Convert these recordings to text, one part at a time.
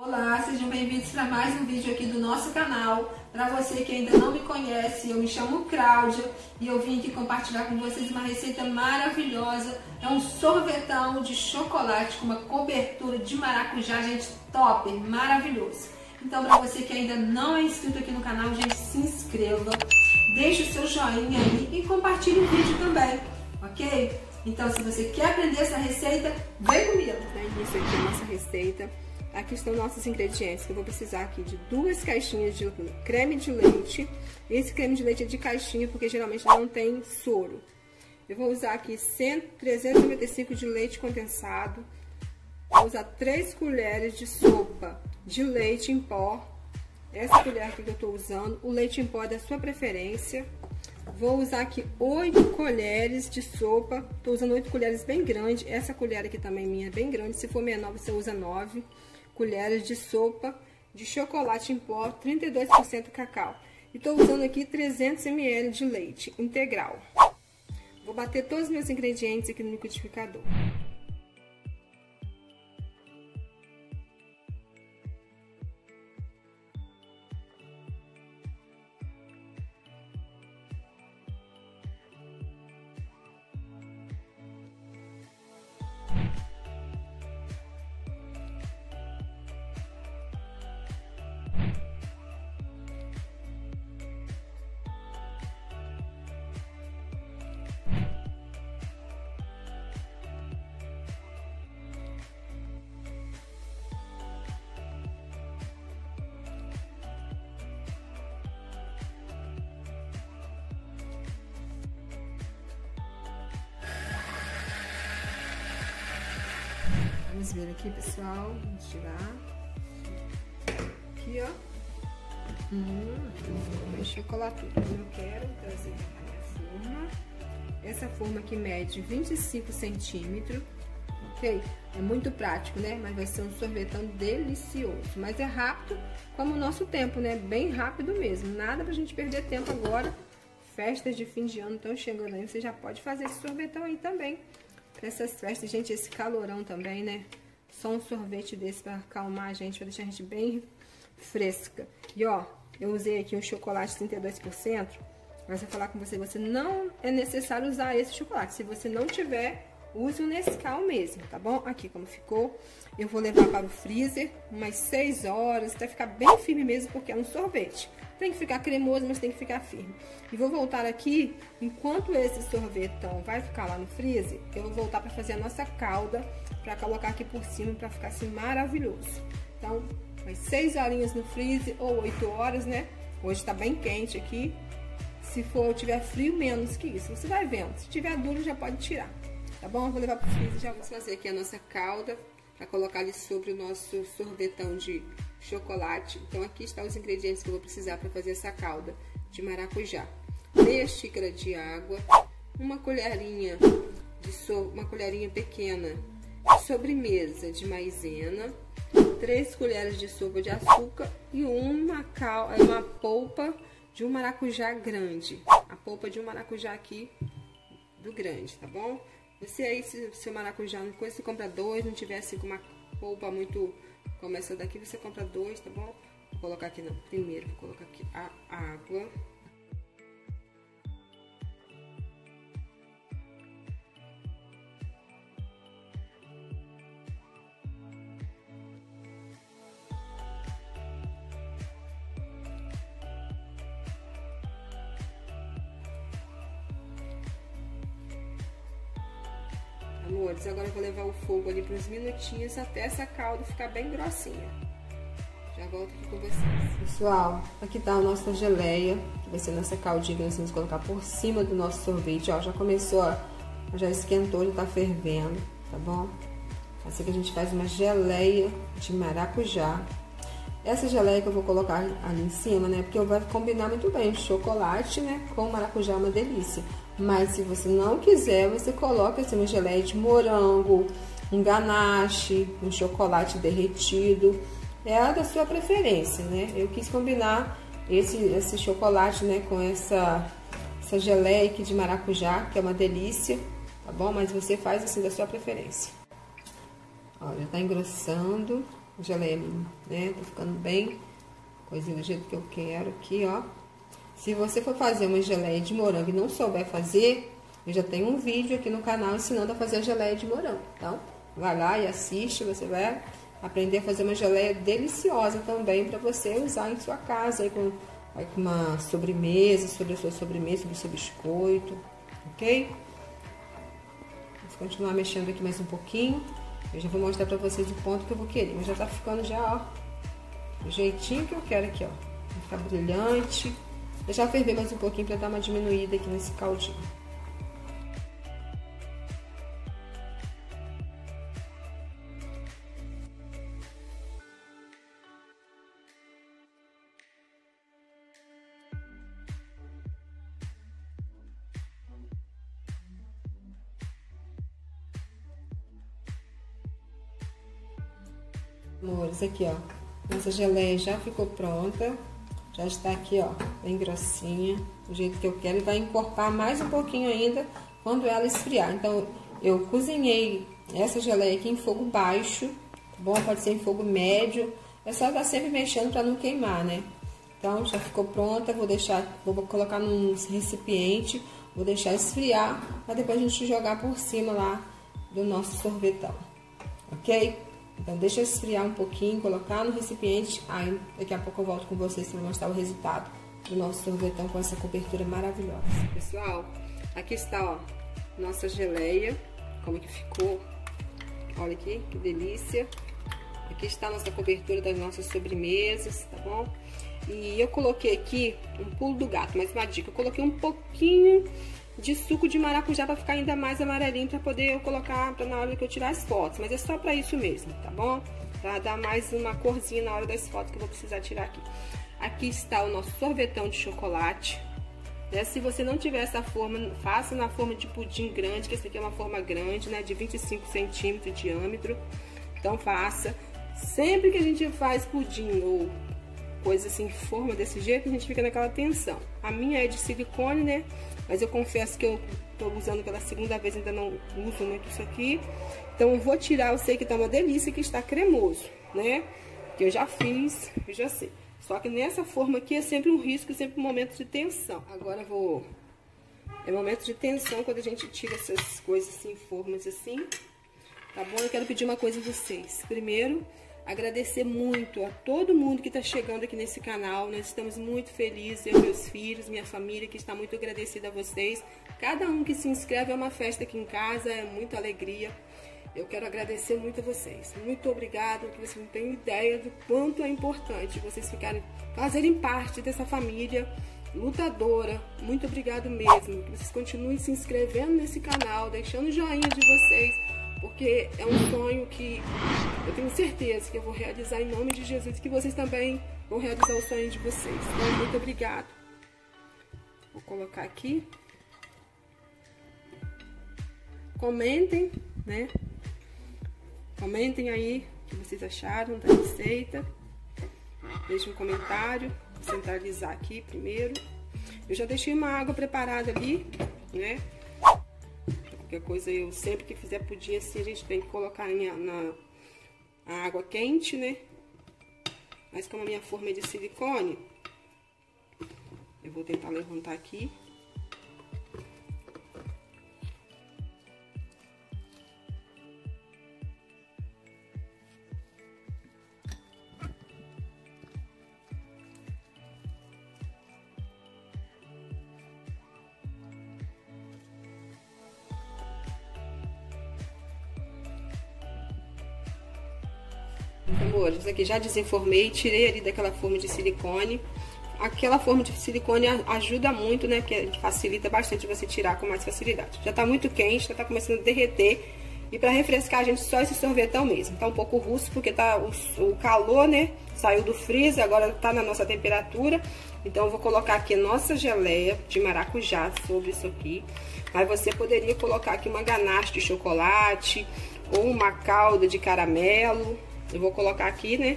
Olá, sejam bem-vindos para mais um vídeo aqui do nosso canal. Para você que ainda não me conhece, eu me chamo Cláudia e eu vim aqui compartilhar com vocês uma receita maravilhosa. É um sorvetão de chocolate com uma cobertura de maracujá, gente, top, maravilhoso. Então, para você que ainda não é inscrito aqui no canal, gente, se inscreva, deixe o seu joinha aí e compartilhe o vídeo também, ok? Então, se você quer aprender essa receita, vem comigo. Isso aqui é a nossa receita. Aqui estão nossos ingredientes, que eu vou precisar aqui de 2 caixinhas de creme de leite. Esse creme de leite é de caixinha, porque geralmente não tem soro. Eu vou usar aqui 395 de leite condensado. Vou usar 3 colheres de sopa de leite em pó. Essa colher aqui que eu estou usando, o leite em pó é da sua preferência. Vou usar aqui 8 colheres de sopa. Estou usando 8 colheres bem grandes. Essa colher aqui também minha é bem grande. Se for menor, você usa 9 colheres de sopa de chocolate em pó, 32% cacau. E estou usando aqui 300 ml de leite integral. Vou bater todos os meus ingredientes aqui no liquidificador. Vamos ver aqui, pessoal. Vamos tirar. Aqui, ó. Vai chocolatudo. Eu quero trazer a minha forma. Essa forma aqui mede 25 centímetros. Ok? É muito prático, né? Mas vai ser um sorvetão delicioso. Mas é rápido, como o nosso tempo, né? Bem rápido mesmo. Nada pra gente perder tempo agora. Festas de fim de ano estão chegando aí. Você já pode fazer esse sorvetão aí também. Para essas festas, gente, esse calorão também, né? Só um sorvete desse para acalmar a gente, para deixar a gente bem fresca. E ó, eu usei aqui um chocolate 32%. Mas eu vou falar com você, você não é necessário usar esse chocolate. Se você não tiver, use o Nescau mesmo, tá bom? Aqui como ficou. Eu vou levar para o freezer umas 6 horas, até ficar bem firme mesmo, porque é um sorvete. Tem que ficar cremoso, mas tem que ficar firme. E vou voltar aqui, enquanto esse sorvetão vai ficar lá no freezer, eu vou voltar para fazer a nossa calda, para colocar aqui por cima, para ficar assim maravilhoso. Então, umas 6 horinhas no freezer, ou 8 horas, né? Hoje tá bem quente aqui. Se for, tiver frio, menos que isso. Você vai vendo. Se tiver duro, já pode tirar. Tá bom? Eu vou levar pro freezer. Já vou fazer aqui a nossa calda, para colocar ali sobre o nosso sorvetão de chocolate. Então, aqui estão os ingredientes que eu vou precisar para fazer essa calda de maracujá. Meia xícara de água, uma colherinha uma colherinha pequena de sobremesa de maisena, 3 colheres de sopa de açúcar e uma polpa de um maracujá grande. A polpa de um maracujá aqui do grande, tá bom? Você aí, se o seu maracujá não coisa, você compra 2, não tiver assim com uma polpa muito como essa daqui, você compra 2, tá bom? Vou colocar aqui, não. Primeiro, vou colocar aqui a água. Amores, agora eu vou levar o fogo ali por uns minutinhos até essa calda ficar bem grossinha. Já volto aqui com vocês. Pessoal, aqui tá a nossa geleia, que vai ser a nossa caldinha que nós vamos colocar por cima do nosso sorvete. Ó, já começou, ó, já esquentou, já tá fervendo, tá bom? Assim que a gente faz uma geleia de maracujá. Essa geleia que eu vou colocar ali em cima, né? Porque vai combinar muito bem chocolate, né? Com maracujá, uma delícia. Mas se você não quiser, você coloca assim uma geleia de morango, um ganache, um chocolate derretido. É a da sua preferência, né? Eu quis combinar esse chocolate, né? Com essa geleia aqui de maracujá, que é uma delícia, tá bom? Mas você faz assim da sua preferência. Ó, já tá engrossando. geleia, né? Tá ficando bem coisinha do jeito que eu quero aqui, ó. Se você for fazer uma geleia de morango e não souber fazer, eu já tenho um vídeo aqui no canal ensinando a fazer a geleia de morango. Então, vai lá e assiste, você vai aprender a fazer uma geleia deliciosa também para você usar em sua casa, aí com uma sobremesa, sobre a sua sobremesa, sobre o seu biscoito, ok? Vou continuar mexendo aqui mais um pouquinho. Eu já vou mostrar pra vocês o ponto que eu vou querer. Mas já tá ficando já, ó, do jeitinho que eu quero aqui, ó. Vai ficar brilhante. Deixar ferver mais um pouquinho pra dar uma diminuída aqui nesse caldinho. Amores, aqui, ó, nossa geleia já ficou pronta, já está aqui, ó, bem grossinha, do jeito que eu quero, e vai encorpar mais um pouquinho ainda quando ela esfriar. Então, eu cozinhei essa geleia aqui em fogo baixo, bom, pode ser em fogo médio, é só estar sempre mexendo para não queimar, né? Então, já ficou pronta, vou colocar num recipiente, vou deixar esfriar, para depois a gente jogar por cima lá do nosso sorvetão, ok? Então, deixa esfriar um pouquinho, colocar no recipiente, aí daqui a pouco eu volto com vocês para mostrar o resultado do nosso sorvetão com essa cobertura maravilhosa. Pessoal, aqui está, ó, nossa geleia, como que ficou, olha aqui, que delícia. Aqui está a nossa cobertura das nossas sobremesas, tá bom? E eu coloquei aqui um pulo do gato, mais uma dica, eu coloquei um pouquinho de suco de maracujá para ficar ainda mais amarelinho, para poder eu colocar pra na hora que eu tirar as fotos, mas é só para isso mesmo, tá bom? Para dar mais uma corzinha na hora das fotos que eu vou precisar tirar aqui. Aqui está o nosso sorvetão de chocolate, né? Se você não tiver essa forma, faça na forma de pudim grande, que essa aqui é uma forma grande, né? De 25 centímetros de diâmetro, então faça. Sempre que a gente faz pudim ou coisa assim, forma desse jeito, a gente fica naquela tensão. A minha é de silicone, né? Mas eu confesso que eu tô usando pela segunda vez, ainda não uso muito isso aqui. Então eu vou tirar, eu sei que tá uma delícia, que está cremoso, né? Que eu já fiz, eu já sei. Só que nessa forma aqui é sempre um risco, sempre um momento de tensão. Agora eu vou... É momento de tensão quando a gente tira essas coisas assim, formas assim. Tá bom? Eu quero pedir uma coisa a vocês. Primeiro, agradecer muito a todo mundo que está chegando aqui nesse canal. Nós estamos muito felizes, eu, meus filhos, minha família, que está muito agradecida a vocês. Cada um que se inscreve é uma festa aqui em casa, é muita alegria. Eu quero agradecer muito a vocês. Muito obrigada, que vocês não têm ideia do quanto é importante vocês fazerem parte dessa família lutadora. Muito obrigado mesmo. Que vocês continuem se inscrevendo nesse canal, deixando o joinha de vocês, porque é um sonho que eu tenho certeza que eu vou realizar em nome de Jesus, e que vocês também vão realizar o sonho de vocês. Então, muito obrigado. Vou colocar aqui. Comentem, né? Comentem aí o que vocês acharam da receita. Deixem um comentário. Vou centralizar aqui primeiro. Eu já deixei uma água preparada ali, né? Qualquer coisa, eu sempre que fizer pudim assim, a gente tem que colocar na água quente, né? Mas como a minha forma é de silicone, eu vou tentar levantar aqui. Amores, isso aqui já desenformei, tirei ali daquela forma de silicone. Aquela forma de silicone ajuda muito, né? Que facilita bastante você tirar com mais facilidade. Já tá muito quente, já tá começando a derreter. E para refrescar a gente só esse sorvetão mesmo. Tá um pouco rústico porque tá o calor, né? Saiu do freezer, agora tá na nossa temperatura. Então eu vou colocar aqui a nossa geleia de maracujá sobre isso aqui. Mas você poderia colocar aqui uma ganache de chocolate ou uma calda de caramelo. Eu vou colocar aqui, né?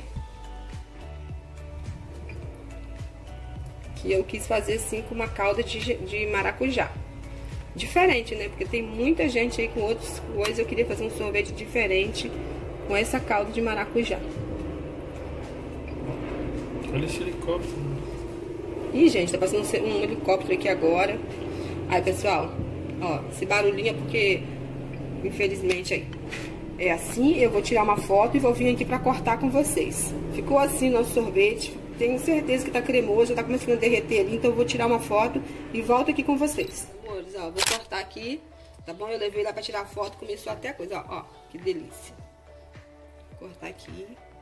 Que eu quis fazer assim com uma calda de maracujá. Diferente, né? Porque tem muita gente aí com outras coisas. Eu queria fazer um sorvete diferente com essa calda de maracujá. Olha esse helicóptero. Ih, gente, tá passando um helicóptero aqui agora. Aí, pessoal, ó, esse barulhinho é porque, infelizmente, aí é assim. Eu vou tirar uma foto e vou vir aqui pra cortar com vocês. Ficou assim nosso sorvete. Tenho certeza que tá cremoso, já tá começando a derreter ali. Então eu vou tirar uma foto e volto aqui com vocês. Amores, ó, vou cortar aqui, tá bom? Eu levei lá pra tirar foto, começou até a coisa, ó, que delícia. Vou cortar aqui.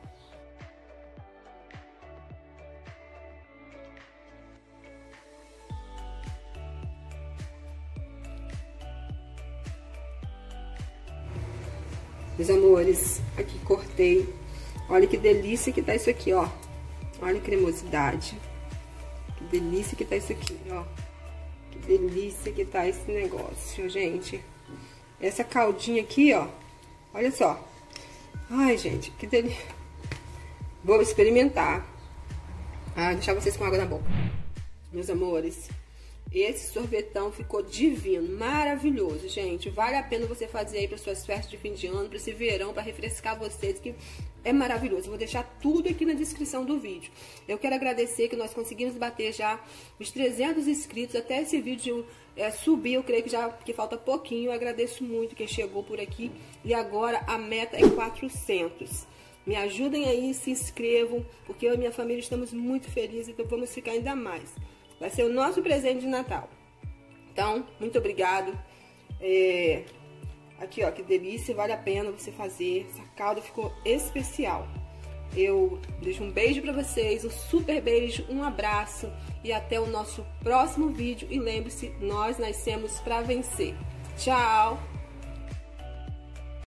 Meus amores, aqui cortei. Olha que delícia que tá isso aqui, ó. Olha a cremosidade. Que delícia que tá isso aqui, ó. Que delícia que tá esse negócio, gente. Essa caldinha aqui, ó. Olha só. Ai, gente, que delícia. Vou experimentar. Ah, deixar vocês com água na boca. Meus amores, esse sorvetão ficou divino, maravilhoso, gente. Vale a pena você fazer aí para suas festas de fim de ano, para esse verão, para refrescar vocês, que é maravilhoso. Eu vou deixar tudo aqui na descrição do vídeo. Eu quero agradecer que nós conseguimos bater já os 300 inscritos. Até esse vídeo subir, eu creio que já que falta pouquinho. Eu agradeço muito quem chegou por aqui. E agora a meta é 400. Me ajudem aí, se inscrevam, porque eu e minha família estamos muito felizes, então vamos ficar ainda mais. Vai ser o nosso presente de Natal. Então, muito obrigado. Aqui, ó, que delícia. Vale a pena você fazer. Essa calda ficou especial. Eu deixo um beijo pra vocês, um super beijo, um abraço. E até o nosso próximo vídeo. E lembre-se, nós nascemos pra vencer. Tchau!